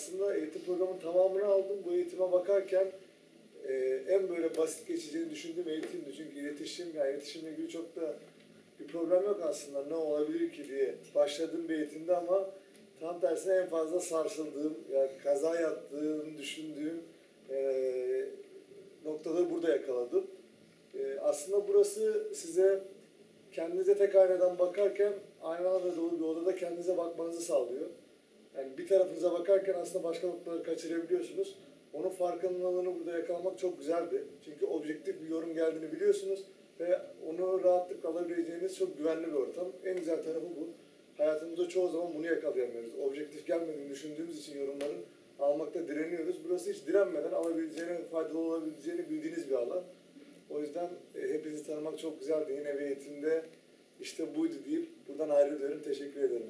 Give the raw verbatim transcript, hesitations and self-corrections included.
aslında eğitim programının tamamını aldım. Bu eğitime bakarken e, en böyle basit geçeceğini düşündüğüm eğitimdi. Çünkü iletişim, yani iletişimle ilgili çok da bir problem yok aslında. Ne olabilir ki diye başladığım bir eğitimde ama tam tersine en fazla sarsıldığım, yani kaza yaptığını düşündüğüm e, noktaları burada yakaladım. E, aslında burası size kendinize tek aynadan bakarken aynalarla dolu bir odada kendinize bakmanızı sağlıyor. Yani bir tarafınıza bakarken aslında başka noktaları kaçırabiliyorsunuz. Onun farkındalığını burada yakalamak çok güzeldi. Çünkü objektif bir yorum geldiğini biliyorsunuz ve onu rahatlıkla alabileceğiniz çok güvenli bir ortam. En güzel tarafı bu. Hayatımızda çoğu zaman bunu yakalayamıyoruz. Objektif gelmediğini düşündüğümüz için yorumların almakta direniyoruz. Burası hiç direnmeden alabileceğini, faydalı olabileceğini bildiğiniz bir alan. O yüzden e, hepinizi tanımak çok güzeldi. Yine bir eğitimde işte buydu deyip buradan ayrılıyorum. Teşekkür ederim.